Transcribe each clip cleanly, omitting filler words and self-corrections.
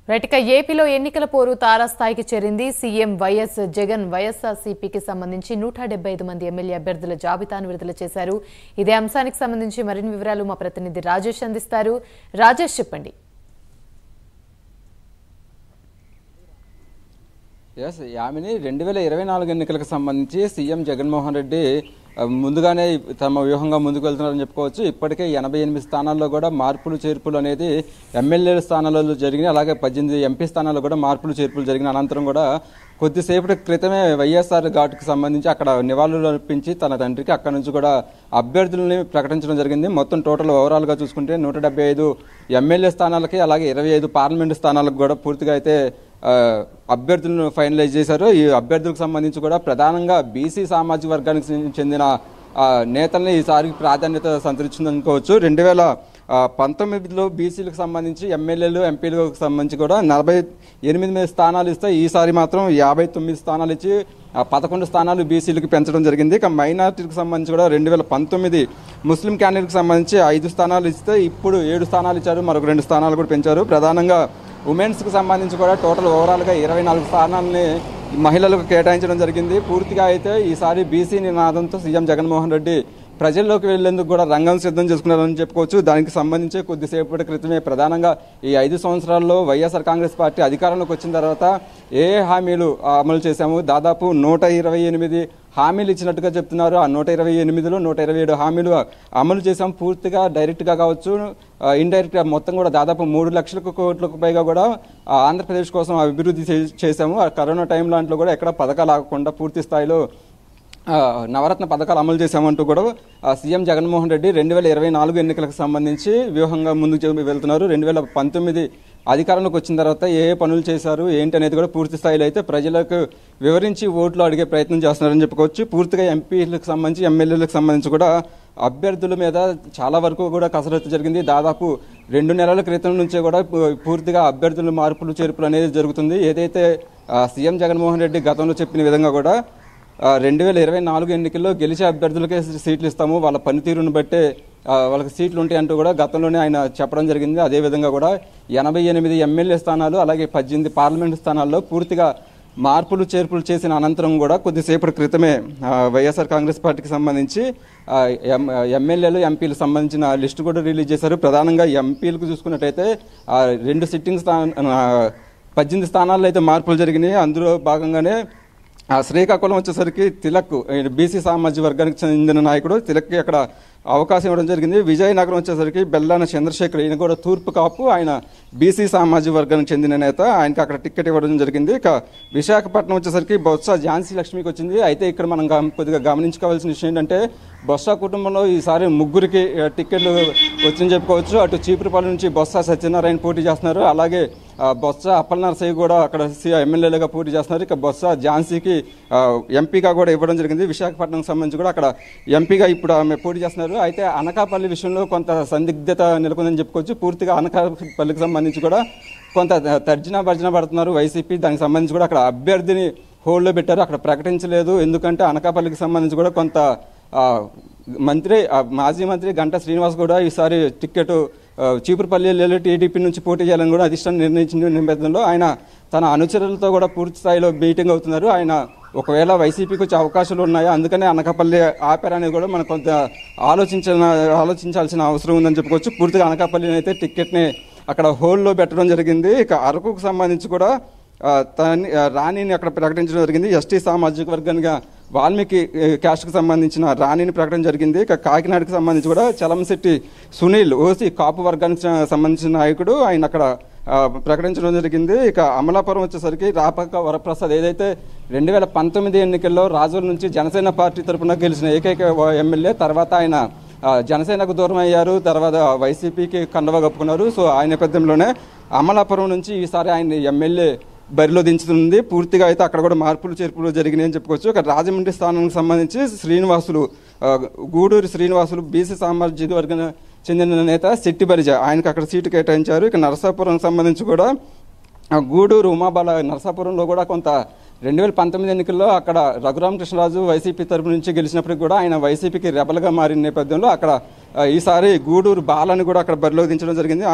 రైట్గా ఏపీలో ఎన్నికల పోరు తారాస్థాయికి చేరింది. సీఎం వైఎస్ జగన్ వైఎస్ఆర్సీపీకి సంబంధించి 175 మంది ఎమ్మెల్యే అభ్యర్థుల జాబితాను విడుదల చేశారు. ఇదే అంశానికి సంబంధించి మరిన్ని వివరాలు మా ప్రతినిధి రాజేష్ అందిస్తారు. రాజేష్, చెప్పండి. యామిని 2024 ఎన్నికలకు సంబంధించి సీఎం జగన్మోహన్ రెడ్డి ముందుగానే తమ వ్యూహంగా ముందుకు వెళ్తున్నారని చెప్పుకోవచ్చు. ఇప్పటికే 88 స్థానాల్లో కూడా మార్పులు చేర్పులు అనేది ఎమ్మెల్యేల స్థానాలలో జరిగినాయి. అలాగే 18 ఎంపీ స్థానాల్లో కూడా మార్పులు చేర్పులు జరిగిన అనంతరం కూడా కొద్దిసేపటి క్రితమే వైఎస్ఆర్ ఘాట్కు సంబంధించి అక్కడ నివాళులు అర్పించి తన తండ్రికి అక్కడ నుంచి కూడా అభ్యర్థులని ప్రకటించడం జరిగింది. మొత్తం టోటల్ ఓవరాల్గా చూసుకుంటే 175 ఎమ్మెల్యే స్థానాలకి అలాగే 25 పార్లమెంటు స్థానాలకు కూడా పూర్తిగా అయితే అభ్యర్థులను ఫైనలైజ్ చేశారు. ఈ అభ్యర్థులకు సంబంధించి కూడా ప్రధానంగా బీసీ సామాజిక వర్గానికి చెందిన నేతల్ని ఈసారి ప్రాధాన్యత సంతరించిందనుకోవచ్చు. 2019లో బీసీలకు సంబంధించి ఎమ్మెల్యేలు ఎంపీలకు సంబంధించి కూడా 48 స్థానాలు ఇస్తే ఈసారి మాత్రం 59 స్థానాలు ఇచ్చి 11 స్థానాలు బీసీలకు పెంచడం జరిగింది. ఇక మైనార్టీలకు సంబంధించి కూడా 2019 ముస్లిం క్యాండిడేట్కి సంబంధించి 5 స్థానాలు ఇస్తే ఇప్పుడు 7 స్థానాలు ఇచ్చారు. మరొక 2 స్థానాలు కూడా పెంచారు. ప్రధానంగా ఉమెన్స్కి సంబంధించి కూడా టోటల్ ఓవరాల్గా 24 స్థానాలని మహిళలకు కేటాయించడం జరిగింది. పూర్తిగా అయితే ఈసారి బీసీ నినాదంతో సీఎం జగన్మోహన్ రెడ్డి ప్రజల్లోకి వెళ్లేందుకు కూడా రంగం సిద్ధం చేసుకున్నారని చెప్పుకోవచ్చు. దానికి సంబంధించి కొద్దిసేపటి క్రితమే ప్రధానంగా ఈ 5 సంవత్సరాల్లో వైఎస్ఆర్ కాంగ్రెస్ పార్టీ అధికారంలోకి వచ్చిన తర్వాత ఏ హామీలు అమలు చేశాము, దాదాపు 128 హామీలు ఇచ్చినట్టుగా చెప్తున్నారు. ఆ 128లో 127 హామీలు అమలు చేశాం. పూర్తిగా డైరెక్ట్గా కావచ్చు, ఇండైరెక్ట్గా మొత్తం కూడా దాదాపు 3 లక్షల కోట్లకు పైగా కూడా ఆంధ్రప్రదేశ్ కోసం అభివృద్ధి చేశాము. కరోనా టైం లాంటిలో కూడా ఎక్కడ పథకాలు ఆగకుండా పూర్తి స్థాయిలో నవరత్న పథకాలు అమలు చేశామంటూ కూడా సీఎం జగన్మోహన్ రెడ్డి 2024 ఎన్నికలకు సంబంధించి వ్యూహంగా ముందుకు వెళ్తున్నారు. 2019 అధికారంలోకి వచ్చిన తర్వాత ఏ పనులు చేశారు ఏంటి అనేది కూడా పూర్తి స్థాయిలో అయితే ప్రజలకు వివరించి ఓట్లు అడిగే ప్రయత్నం చేస్తున్నారని చెప్పుకోవచ్చు. పూర్తిగా ఎంపీలకు సంబంధించి ఎమ్మెల్యేలకు సంబంధించి కూడా అభ్యర్థుల మీద చాలా వరకు కూడా కసరత్తు జరిగింది. దాదాపు 2 నెలల క్రితం నుంచే కూడా పూర్తిగా అభ్యర్థుల మార్పులు చేర్పులు అనేది జరుగుతుంది. ఏదైతే సీఎం జగన్మోహన్ రెడ్డి గతంలో చెప్పిన విధంగా కూడా 2024 ఎన్నికల్లో గెలిచే అభ్యర్థులకే సీట్లు ఇస్తాము, వాళ్ళ పనితీరును బట్టే వాళ్ళకి సీట్లు ఉంటాయి అంటూ కూడా గతంలోనే ఆయన చెప్పడం జరిగింది. అదేవిధంగా కూడా 88 ఎమ్మెల్యే స్థానాలు అలాగే 18 పార్లమెంటు స్థానాల్లో పూర్తిగా మార్పులు చేర్పులు చేసిన అనంతరం కూడా కొద్దిసేపటి క్రితమే వైఎస్ఆర్ కాంగ్రెస్ పార్టీకి సంబంధించి ఎమ్మెల్యేలు ఎంపీలకు సంబంధించిన లిస్టు కూడా రిలీజ్ చేశారు. ప్రధానంగా ఎంపీలకు చూసుకున్నట్టయితే 2 సిట్టింగ్ 18 స్థానాల్లో అయితే మార్పులు జరిగినాయి. అందులో భాగంగానే శ్రీకాకుళం వచ్చేసరికి తిలక్ బీసీ సామాజిక వర్గానికి చెందిన నాయకుడు తిలక్కి అక్కడ అవకాశం ఇవ్వడం జరిగింది. విజయనగరం వచ్చేసరికి బెల్లాన చంద్రశేఖర్, ఈయన కూడా తూర్పు కాపు, ఆయన బీసీ సామాజిక వర్గానికి చెందిన నేత, ఆయనకి అక్కడ టికెట్ ఇవ్వడం జరిగింది. ఇక విశాఖపట్నం వచ్చేసరికి బొత్స ఝాన్సీ లక్ష్మికి వచ్చింది. అయితే ఇక్కడ మనం కొద్దిగా గమనించుకోవాల్సిన విషయం ఏంటంటే బొత్స కుటుంబంలో ఈసారి 3 టికెట్లు వచ్చిందని చెప్పుకోవచ్చు. అటు చీపురుపల్లి నుంచి బొత్స సత్యనారాయణ పోటీ చేస్తున్నారు, అలాగే బొత్స అప్పలనరసయ్య కూడా అక్కడ ఎమ్మెల్యేలుగా పోటీ చేస్తున్నారు. ఇక బొత్స ఝాన్సీకి ఎంపీగా కూడా ఇవ్వడం జరిగింది. విశాఖపట్నంకి సంబంధించి కూడా అక్కడ ఎంపీగా ఇప్పుడు ఆమె పోటీ చేస్తున్నారు. అయితే అనకాపల్లి విషయంలో కొంత సందిగ్ధత నెలకొందని చెప్పుకోవచ్చు. పూర్తిగా అనకాపల్లికి సంబంధించి కూడా కొంత తర్జన భర్జన పడుతున్నారు వైసీపీ. దానికి సంబంధించి కూడా అక్కడ అభ్యర్థిని హోల్డ్లో పెట్టారు, అక్కడ ప్రకటించలేదు. ఎందుకంటే అనకాపల్లికి సంబంధించి కూడా కొంత మాజీ మంత్రి గంటా శ్రీనివాస్ కూడా ఈసారి టికెట్ చీపురుపల్లి టీడీపీ నుంచి పోటీ చేయాలని కూడా అధిష్టానం నిర్ణయించిన నేపథ్యంలో ఆయన తన అనుచరులతో కూడా పూర్తి స్థాయిలో మీటింగ్ అవుతున్నారు. ఆయన ఒకవేళ వైసీపీకి వచ్చే అవకాశాలు ఉన్నాయా, అందుకనే అనకాపల్లి ఆపారనేది కూడా మనం కొంత ఆలోచించాల్సిన అవసరం ఉందని చెప్పుకోవచ్చు. పూర్తిగా అనకాపల్లిని అయితే టికెట్ని అక్కడ హోల్డ్లో పెట్టడం జరిగింది. ఇక అరకుకు సంబంధించి కూడా రాణిని అక్కడ ప్రకటించడం జరిగింది. ఎస్టీ సామాజిక వర్గానికి వాల్మీకి క్యాస్ట్కి సంబంధించిన రాణిని ప్రకటన జరిగింది. ఇక కాకినాడకి సంబంధించి కూడా చలంశెట్టి సునీల్ ఓసీ కాపు వర్గానికి సంబంధించిన నాయకుడు, ఆయన అక్కడ ప్రకటించడం జరిగింది. ఇక అమలాపురం వచ్చేసరికి రాపక వరప్రసాద్ ఏదైతే 2019 ఎన్నికల్లో రాజోల నుంచి జనసేన పార్టీ తరఫున గెలిచిన ఏకైక ఎమ్మెల్యే, తర్వాత ఆయన జనసేనకు దూరం అయ్యారు, తర్వాత వైసీపీకి కండవ కప్పుకున్నారు. సో ఆయన నేపథ్యంలోనే అమలాపురం నుంచి ఈసారి ఆయన ఎమ్మెల్యే బరిలో దించుతుంది. పూర్తిగా అయితే అక్కడ కూడా మార్పులు చేర్పులు జరిగినాయి అని చెప్పుకోవచ్చు. ఇక రాజమండ్రి స్థానానికి సంబంధించి గూడూరు శ్రీనివాసులు బీసీ సామాజిక వర్గానికి చెందిన నేత శెట్టి బలిజ, ఆయనకు అక్కడ సీటు కేటాయించారు. ఇక నరసాపురం సంబంధించి కూడా గూడూరు ఉమాబాల నరసాపురంలో కూడా కొంత 2019 ఎన్నికల్లో అక్కడ రఘురామకృష్ణరాజు వైసీపీ తరపు నుంచి గెలిచినప్పటికీ కూడా ఆయన వైసీపీకి రెబల్గా మారిన నేపథ్యంలో అక్కడ ఈసారి గూడూరు బాలని కూడా అక్కడ బరిలో దించడం జరిగింది. ఆమె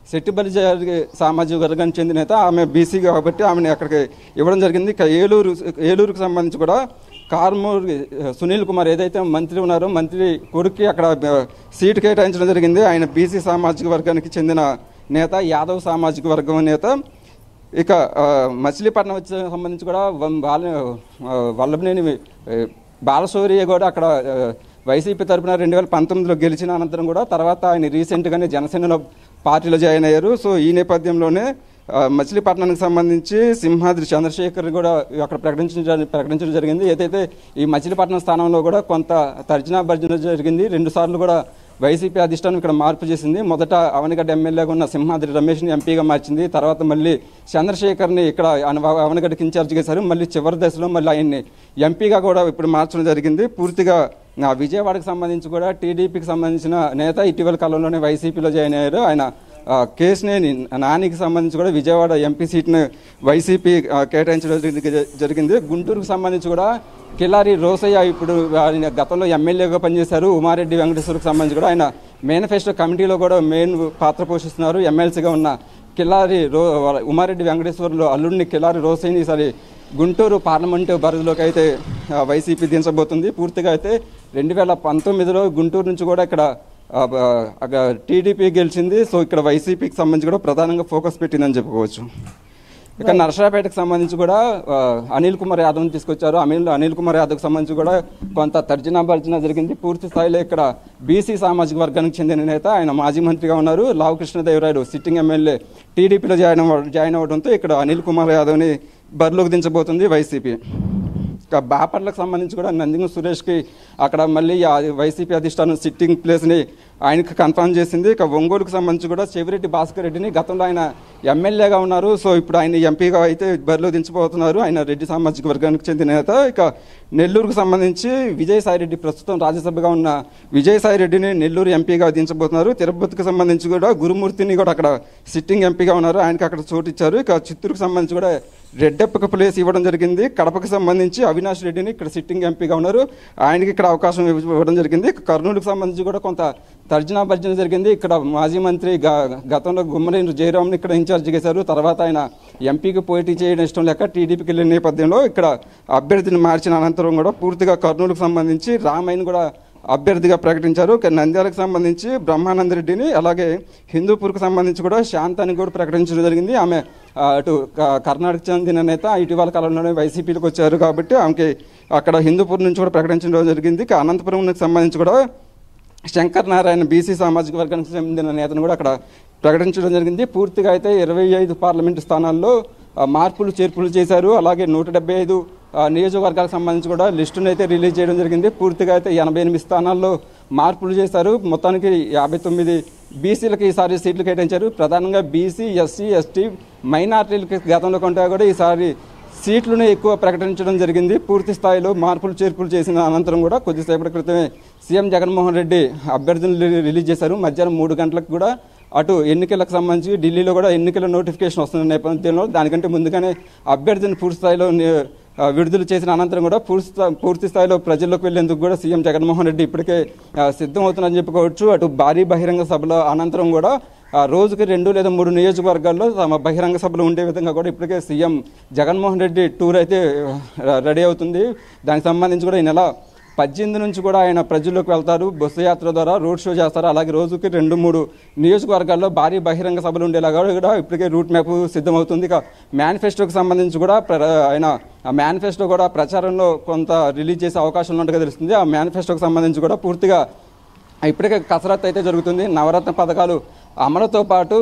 శెట్టి బలిజ సామాజిక వర్గానికి చెందిన నేత. ఆమె బీసీ కాబట్టి ఆమెను అక్కడికి ఇవ్వడం జరిగింది. ఇక ఏలూరుకు సంబంధించి కూడా కార్మూర్ సునీల్ కుమార్ ఏదైతే మంత్రి ఉన్నారో మంత్రి కొడుక్కి అక్కడ సీటు కేటాయించడం జరిగింది. ఆయన బీసీ సామాజిక వర్గానికి చెందిన నేత, యాదవ్ సామాజిక వర్గం నేత. ఇక మచిలీపట్నం సంబంధించి కూడా వల్లభనేని బాలశౌర్య కూడా అక్కడ వైసీపీ తరఫున 2019లో గెలిచిన అనంతరం కూడా తర్వాత ఆయన రీసెంట్గానే జనసేనలో పార్టీలో జాయిన్ అయ్యారు. సో ఈ నేపథ్యంలోనే మచిలీపట్నానికి సంబంధించి సింహాద్రి చంద్రశేఖర్ కూడా అక్కడ ప్రకటించడం జరిగింది. ఏదైతే ఈ మచిలీపట్నం స్థానంలో కూడా కొంత తర్జనా భర్జన జరిగింది. 2 సార్లు కూడా వైసీపీ అధిష్టానం ఇక్కడ మార్పు చేసింది. మొదట అవనిగడ్డ ఎమ్మెల్యేగా ఉన్న సింహాద్రి రమేష్ని ఎంపీగా మార్చింది. తర్వాత మళ్ళీ చంద్రశేఖర్ని ఇక్కడ అవనిగడ్డకి ఇన్ఛార్జ్ చేశారు. మళ్ళీ చివరి దశలో మళ్ళీ ఆయన్ని ఎంపీగా కూడా ఇప్పుడు మార్చడం జరిగింది. పూర్తిగా విజయవాడకు సంబంధించి కూడా టీడీపీకి సంబంధించిన నేత ఇటీవల కాలంలోనే వైసీపీలో జాయిన్ అయ్యారు. ఆయన కేశినేని నానికి సంబంధించి కూడా విజయవాడ ఎంపీ సీట్ను వైసీపీ కేటాయించడం జరిగింది. గుంటూరుకు సంబంధించి కూడా కిలారి రోసయ్య ఇప్పుడు ఆయన గతంలో ఎమ్మెల్యేగా పనిచేశారు. ఉమారెడ్డి వెంకటేశ్వర్కి సంబంధించి కూడా ఆయన మేనిఫెస్టో కమిటీలో కూడా మెయిన్ పాత్ర పోషిస్తున్నారు. ఎమ్మెల్సీగా ఉన్న కిలారి ఉమారెడ్డి వెంకటేశ్వర్లు అల్లుడిని కిలారి రోసయ్యని ఈసారి గుంటూరు పార్లమెంటు పరిధిలోకి అయితే వైసీపీ దించబోతుంది. పూర్తిగా అయితే 2019లో గుంటూరు నుంచి కూడా ఇక్కడ టీడీపీ గెలిచింది. సో ఇక్కడ వైసీపీకి సంబంధించి కూడా ప్రధానంగా ఫోకస్ పెట్టిందని చెప్పుకోవచ్చు. ఇక నర్సరాపేటకు సంబంధించి కూడా అనిల్ కుమార్ యాదవ్ని తీసుకొచ్చారు. అనిల్ కుమార్ యాదవ్కి సంబంధించి కూడా కొంత తర్జనా భర్జన జరిగింది. పూర్తి స్థాయిలో ఇక్కడ బీసీ సామాజిక వర్గానికి చెందిన నేత, ఆయన మాజీ మంత్రిగా ఉన్నారు. లావు కృష్ణదేవరాయలు సిట్టింగ్ ఎమ్మెల్యే టీడీపీలో జాయిన్ అవ్వడంతో ఇక్కడ అనిల్ కుమార్ యాదవ్ని బరిలోకి దించబోతుంది వైసీపీ. ఇక బాపట్లకు సంబంధించి కూడా నందిగం సురేష్కి అక్కడ మళ్ళీ వైసీపీ అధిష్టానం సిట్టింగ్ ప్లేస్ని ఆయనకు కన్ఫర్మ్ చేసింది. ఇక ఒంగోలుకు సంబంధించి కూడా చెవిరెడ్డి భాస్కర్ రెడ్డిని గతంలో ఆయన ఎమ్మెల్యేగా ఉన్నారు. సో ఇప్పుడు ఆయన ఎంపీగా అయితే బరిలో దించబోతున్నారు. ఆయన రెడ్డి సామాజిక వర్గానికి చెందిన నేత. ఇక నెల్లూరుకు సంబంధించి విజయసాయిరెడ్డి ప్రస్తుతం రాజ్యసభగా ఉన్న విజయసాయిరెడ్డిని నెల్లూరు ఎంపీగా దించబోతున్నారు. తిరుపతికి సంబంధించి కూడా గురుమూర్తిని కూడా అక్కడ సిట్టింగ్ ఎంపీగా ఉన్నారు. ఆయనకి అక్కడ చోటు ఇచ్చారు. ఇక చిత్తూరుకు సంబంధించి కూడా రెడ్డెప్పక ప్లేస్ ఇవ్వడం జరిగింది. కడపకు సంబంధించి అవినాష్ రెడ్డిని ఇక్కడ సిట్టింగ్ ఎంపీగా ఉన్నారు. ఆయనకి ఇక్కడ అవకాశం ఇవ్వడం జరిగింది. కర్నూలుకు సంబంధించి కూడా కొంత తర్జనా భర్జన జరిగింది. ఇక్కడ మాజీ మంత్రి గతంలో గుమ్మరేంద్ర జయరామ్ని ఇక్కడ ఇన్ఛార్జ్ చేశారు. తర్వాత ఆయన ఎంపీకి పోటీ చేయడం ఇష్టం లేక టీడీపీకి వెళ్ళిన నేపథ్యంలో ఇక్కడ అభ్యర్థిని మార్చిన అనంతరం కూడా పూర్తిగా కర్నూలుకు సంబంధించి రామయ్యను కూడా అభ్యర్థిగా ప్రకటించారు. నంద్యాలకు సంబంధించి బ్రహ్మానందరెడ్డిని, అలాగే హిందూపూర్కు సంబంధించి కూడా శాంతాన్ని కూడా ప్రకటించడం జరిగింది. ఆమె అటు కర్ణాటక చెందిన నేత, ఇటీవల కాలంలోనే వైసీపీలకు వచ్చారు కాబట్టి ఆమెకి అక్కడ హిందూపూర్ నుంచి కూడా ప్రకటించడం జరిగింది. అనంతపురంకి సంబంధించి కూడా శంకర్ నారాయణ బీసీ సామాజిక వర్గానికి చెందిన నేతను కూడా అక్కడ ప్రకటించడం జరిగింది. పూర్తిగా అయితే 25 పార్లమెంటు స్థానాల్లో మార్పులు చేర్పులు చేశారు. అలాగే 175 నియోజకవర్గాలకు సంబంధించి కూడా లిస్టును అయితే రిలీజ్ చేయడం జరిగింది. పూర్తిగా అయితే 88 స్థానాల్లో మార్పులు చేశారు. మొత్తానికి 59 బీసీలకు ఈసారి సీట్లు కేటాయించారు. ప్రధానంగా బీసీ, ఎస్సీ, ఎస్టీ, మైనార్టీలకి గతంలో కంటే కూడా ఈసారి సీట్లను ఎక్కువ ప్రకటించడం జరిగింది. పూర్తి స్థాయిలో మార్పులు చేర్పులు చేసిన అనంతరం కూడా కొద్దిసేపటి క్రితమే సీఎం జగన్మోహన్ రెడ్డి అభ్యర్థులను రిలీజ్ చేశారు. మధ్యాహ్నం 3 గంటలకు కూడా అటు ఎన్నికలకు సంబంధించి ఢిల్లీలో కూడా ఎన్నికల నోటిఫికేషన్ వస్తున్న నేపథ్యంలో దానికంటే ముందుగానే అభ్యర్థిని పూర్తి స్థాయిలో విడుదల చేసిన అనంతరం కూడా పూర్తి స్థాయిలో ప్రజల్లోకి వెళ్లేందుకు కూడా సీఎం జగన్మోహన్ రెడ్డి ఇప్పటికే సిద్ధమవుతున్నారని చెప్పుకోవచ్చు. అటు భారీ బహిరంగ సభల అనంతరం కూడా రోజుకి 2 లేదా 3 నియోజకవర్గాల్లో తమ బహిరంగ సభలు ఉండే విధంగా కూడా ఇప్పటికే సీఎం జగన్మోహన్ రెడ్డి టూర్ అయితే రెడీ అవుతుంది. దానికి సంబంధించి కూడా ఈ నెల 18 నుంచి కూడా ఆయన ప్రజల్లోకి వెళ్తారు. బస్సు యాత్ర ద్వారా రోడ్ షో చేస్తారు. అలాగే రోజుకి 2-3 నియోజకవర్గాల్లో భారీ బహిరంగ సభలు ఉండేలాగా కూడా ఇప్పటికే రూట్ మ్యాప్ సిద్ధమవుతుంది. ఇక మేనిఫెస్టోకి సంబంధించి కూడా ఆయన ఆ మేనిఫెస్టో కూడా ప్రచారంలో కొంత రిలీజ్ చేసే అవకాశం ఉన్నట్టుగా తెలుస్తుంది. ఆ మేనిఫెస్టోకి సంబంధించి కూడా పూర్తిగా ఇప్పటికే కసరత్తు అయితే జరుగుతుంది. నవరత్న పథకాలు అమలుతో పాటు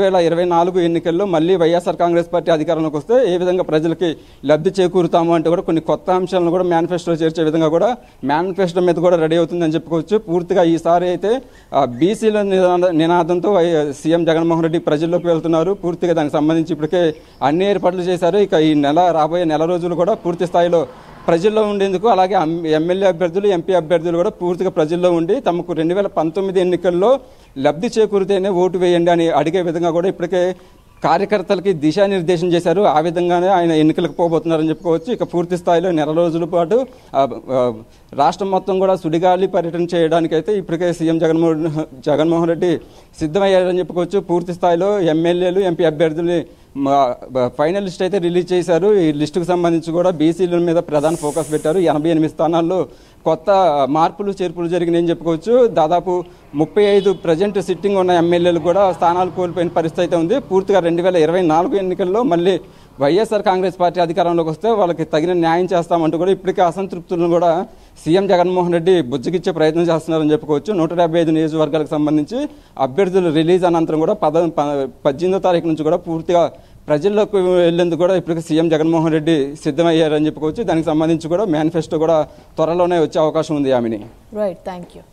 2024 ఎన్నికల్లో మళ్ళీ వైఎస్ఆర్ కాంగ్రెస్ పార్టీ అధికారంలోకి వస్తే ఏ విధంగా ప్రజలకి లబ్ధి చేకూరుతాము అంటే కూడా కొన్ని కొత్త అంశాలను కూడా మేనిఫెస్టో చేర్చే విధంగా కూడా మేనిఫెస్టో మీద కూడా రెడీ అవుతుందని చెప్పుకోవచ్చు. పూర్తిగా ఈసారి అయితే బీసీల నినాదంతో సీఎం జగన్మోహన్ రెడ్డి ప్రజల్లోకి వెళ్తున్నారు. పూర్తిగా దానికి సంబంధించి ఇప్పటికే అన్ని ఏర్పాట్లు చేశారు. ఇక ఈ రాబోయే నెల రోజులు కూడా పూర్తి స్థాయిలో ప్రజల్లో ఉండేందుకు, అలాగే ఎమ్మెల్యే అభ్యర్థులు, ఎంపీ అభ్యర్థులు కూడా పూర్తిగా ప్రజల్లో ఉండి తమకు 2019 ఎన్నికల్లో లబ్ధి చేకూరితేనే ఓటు వేయండి అని అడిగే విధంగా కూడా ఇప్పటికే కార్యకర్తలకి దిశానిర్దేశం చేశారు. ఆ విధంగానే ఆయన ఎన్నికలకు పోబోతున్నారని చెప్పుకోవచ్చు. ఇక పూర్తి స్థాయిలో నెల రోజుల పాటు రాష్ట్రం మొత్తం కూడా సుడిగాలి పర్యటన చేయడానికైతే ఇప్పటికే సీఎం జగన్మోహన్ రెడ్డి సిద్ధమయ్యారని చెప్పుకోవచ్చు. పూర్తి స్థాయిలో ఎమ్మెల్యేలు, ఎంపీ అభ్యర్థుల్ని ఫైనల్ లిస్ట్ అయితే రిలీజ్ చేశారు. ఈ లిస్టుకు సంబంధించి కూడా బీసీల మీద ప్రధాన ఫోకస్ పెట్టారు. 88 స్థానాల్లో కొత్త మార్పులు చేర్పులు జరిగినాయని చెప్పుకోవచ్చు. దాదాపు 35 ప్రజెంట్ సిట్టింగ్ ఉన్న ఎమ్మెల్యేలు కూడా స్థానాలు కోల్పోయిన పరిస్థితి అయితే ఉంది. పూర్తిగా 2024 ఎన్నికల్లో మళ్ళీ వైఎస్ఆర్ కాంగ్రెస్ పార్టీ అధికారంలోకి వస్తే వాళ్ళకి తగిన న్యాయం చేస్తామంటూ కూడా ఇప్పటికే అసంతృప్తులను కూడా సీఎం జగన్మోహన్ రెడ్డి బుజ్జగిచ్చే ప్రయత్నం చేస్తున్నారని చెప్పుకోవచ్చు. 175 నియోజకవర్గాలకు సంబంధించి అభ్యర్థులు రిలీజ్ అనంతరం కూడా 18వ తారీఖు నుంచి కూడా పూర్తిగా ప్రజల్లోకి వెళ్లేందుకు కూడా ఇప్పటికే సీఎం జగన్మోహన్ రెడ్డి సిద్ధమయ్యారని చెప్పుకోవచ్చు. దానికి సంబంధించి కూడా మేనిఫెస్టో కూడా త్వరలోనే వచ్చే అవకాశం ఉంది. ఆమెని రైట్, థ్యాంక్ యూ.